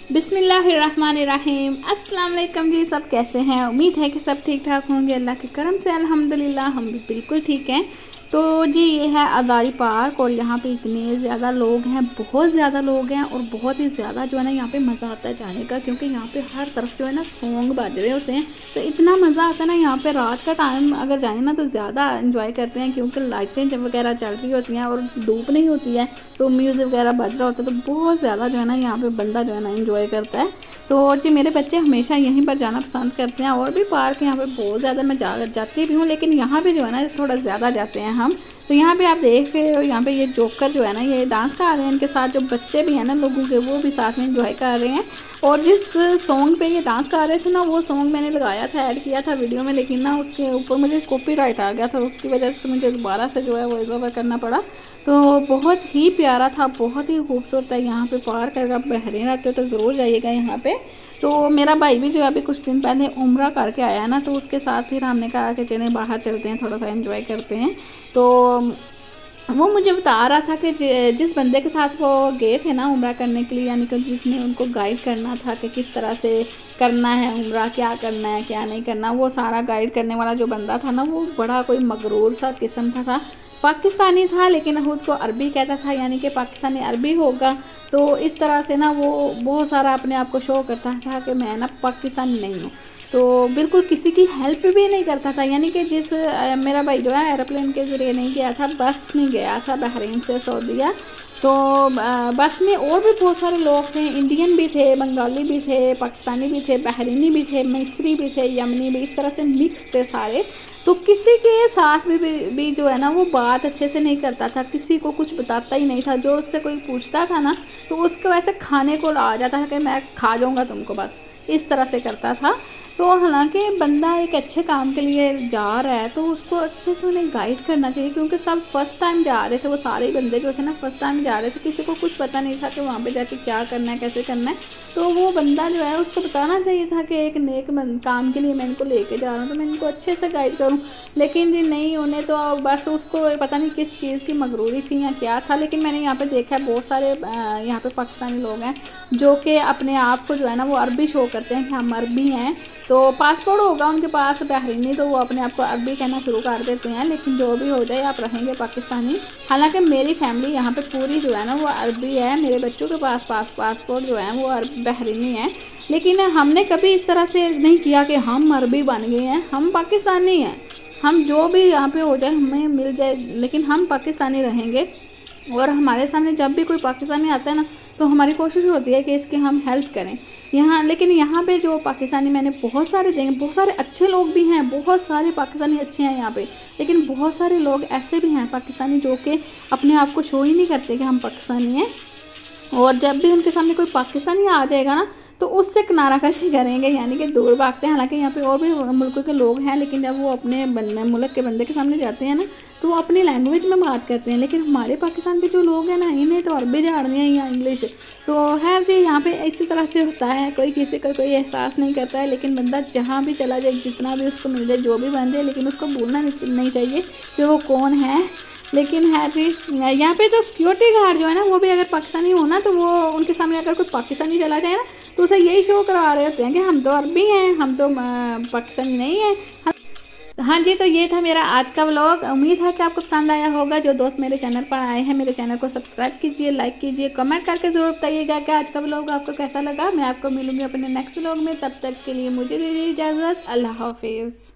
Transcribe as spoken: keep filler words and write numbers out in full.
बिस्मिल्लाहिर्रहमानिर्रहीम। अस्सलाम वालेकुम जी। सब कैसे हैं? उम्मीद है कि सब ठीक ठाक होंगे। अल्लाह के करम से अल्हम्दुलिल्लाह हम भी बिल्कुल ठीक हैं। तो जी ये है अदारी पार्क और यहाँ पे इतने ज़्यादा लोग हैं, बहुत ज़्यादा लोग हैं और बहुत ही ज़्यादा जो है ना यहाँ पे मज़ा आता है जाने का, क्योंकि यहाँ पे हर तरफ जो है ना सॉन्ग बज रहे होते हैं। तो इतना मज़ा आता है ना यहाँ पे। रात का टाइम अगर जाए ना तो ज़्यादा इंजॉय करते हैं, क्योंकि लाइटें जब वगैरह चल रही होती हैं और धूप नहीं होती है तो म्यूज़िक वगैरह बज रहा होता है, तो बहुत ज़्यादा जो है ना यहाँ पे बंदा जो है ना इंजॉय करता है। तो जी मेरे बच्चे हमेशा यहीं पर जाना पसंद करते हैं और भी पार्क यहाँ पे बहुत ज़्यादा मैं जा जाती भी हूँ, लेकिन यहाँ पे जो है ना थोड़ा ज़्यादा जाते हैं हम। तो यहाँ पे आप देख रहे हो, यहाँ पे ये जोकर जो है ना ये डांस कर रहे हैं, इनके साथ जो बच्चे भी हैं ना लोगों के, वो भी साथ में इंजॉय कर रहे हैं। और जिस सॉन्ग पे ये डांस कर रहे थे ना, वो सॉन्ग मैंने लगाया था, ऐड किया था वीडियो में, लेकिन ना उसके ऊपर मुझे कॉपीराइट आ गया था, उसकी वजह से मुझे दोबारा से जो है वॉइस ओवर करना पड़ा। तो बहुत ही प्यारा था, बहुत ही खूबसूरत है यहाँ पे पार्क। अगर आप बहरीन रहते हो तो ज़रूर जाइएगा यहाँ पे। तो मेरा भाई भी जो है अभी कुछ दिन पहले उम्रा करके आया है ना, तो उसके साथ फिर हमने कहा कि चलें बाहर चलते हैं, थोड़ा सा एंजॉय करते हैं। तो वो मुझे बता रहा था कि जिस बंदे के साथ वो गए थे ना उम्रा करने के लिए, यानी कि जिसने उनको गाइड करना था कि किस तरह से करना है उम्रा, क्या करना है क्या नहीं करना, वो सारा गाइड करने वाला जो बंदा था ना, वो बड़ा कोई मगरूर सा किस्म का था। पाकिस्तानी था लेकिन खुद को अरबी कहता था, यानी कि पाकिस्तानी अरबी होगा। तो इस तरह से ना वो बहुत सारा अपने आप को शो करता था कि मैं ना पाकिस्तानी नहीं हूँ। तो बिल्कुल किसी की हेल्प भी नहीं करता था, यानी कि जिस मेरा भाई जो है एरोप्लेन के ज़रिए नहीं गया था, बस में गया था बहरीन से सऊदीया। तो बस में और भी बहुत सारे लोग थे, इंडियन भी थे, बंगाली भी थे, पाकिस्तानी भी थे, बहरीनी भी थे, मिस्री भी थे, यमनी भी, इस तरह से मिक्स थे सारे। तो किसी के साथ भी, भी भी जो है ना वो बात अच्छे से नहीं करता था, किसी को कुछ बताता ही नहीं था। जो उससे कोई पूछता था ना तो उसको वैसे खाने को आ जाता था कि मैं खा जाऊँगा तुमको, बस इस तरह से करता था। तो हालांकि बंदा एक अच्छे काम के लिए जा रहा है तो उसको अच्छे से उन्हें गाइड करना चाहिए, क्योंकि सब फर्स्ट टाइम जा रहे थे, वो सारे बंदे जो थे ना फर्स्ट टाइम जा रहे थे, किसी को कुछ पता नहीं था कि वहाँ पे जाके क्या करना है कैसे करना है। तो वो बंदा जो है उसको बताना चाहिए था कि एक नेक काम के लिए मैं इनको लेके जा रहा हूँ, तो मैं इनको अच्छे से गाइड करूँ। लेकिन जी नहीं, उन्हें तो बस उसको पता नहीं किस चीज़ की मगरूरी थी या क्या था। लेकिन मैंने यहाँ पे देखा है बहुत सारे यहाँ पे पाकिस्तानी लोग हैं जो कि अपने आप को जो है ना वो अरबी शो करते हैं कि हम अरबी हैं। तो पासपोर्ट होगा उनके पास बहरीनी, तो वो अपने आप को अरबी कहना शुरू कर देते हैं। लेकिन जो भी हो जाए आप रहेंगे पाकिस्तानी। हालांकि मेरी फैमिली यहाँ पे पूरी जो है ना वो अरबी है, मेरे बच्चों के पास पास पासपोर्ट जो है वो बहरीनी है। लेकिन हमने कभी इस तरह से नहीं किया कि हम अरबी बन गए हैं, हम पाकिस्तानी हैं। हम जो भी यहाँ पे हो जाए हमें मिल जाए, लेकिन हम पाकिस्तानी रहेंगे। और हमारे सामने जब भी कोई पाकिस्तानी आता है ना तो हमारी कोशिश होती है कि इसकी हम हेल्प करें यहाँ। लेकिन यहाँ पे जो पाकिस्तानी मैंने बहुत सारे देखे, बहुत सारे अच्छे लोग भी हैं, बहुत सारे पाकिस्तानी अच्छे हैं यहाँ पे। लेकिन बहुत सारे लोग ऐसे भी हैं पाकिस्तानी जो कि अपने आप को शो ही नहीं करते कि हम पाकिस्तानी हैं। और जब भी उनके सामने कोई पाकिस्तानी आ जाएगा ना तो उससे किनारा कशी करेंगे, यानी कि दूर भागते हैं। हालांकि यहाँ पे और भी मुल्कों के लोग हैं, लेकिन जब वो अपने बंदे मुल्क के बंदे के सामने जाते हैं ना तो वो अपनी लैंग्वेज में बात करते हैं। लेकिन हमारे पाकिस्तान के जो लोग हैं ना, इन्हें तो अरबी जाननी है या इंग्लिश। तो खैर जी यहाँ पे इसी तरह से होता है, कोई किसी का कोई एहसास नहीं करता है। लेकिन बंदा जहाँ भी चला जाए, जितना भी उसको मिल जाए, जो भी बन जाए, लेकिन उसको भूलना नहीं चाहिए कि वो कौन है। लेकिन है जी यहाँ पे तो सिक्योरिटी गार्ड जो है ना वो भी अगर पाकिस्तानी हो ना तो वो उनके सामने अगर कोई पाकिस्तानी चला जाए ना तो उसे यही शो करा रहे होते हैं कि हम तो अरबी हैं, हम तो पाकिस्तानी नहीं हैं। हाँ जी, तो ये था मेरा आज का व्लॉग। उम्मीद है कि आपको पसंद आया होगा। जो दोस्त मेरे चैनल पर आए हैं मेरे चैनल को सब्सक्राइब कीजिए, लाइक कीजिए, कमेंट करके जरूर बताइएगा कि आज का व्लॉग आपको कैसा लगा। मैं आपको मिलूंगी अपने नेक्स्ट व्लॉग में, तब तक के लिए मुझे दीजिए इजाज़त। अल्लाह हाफिज़।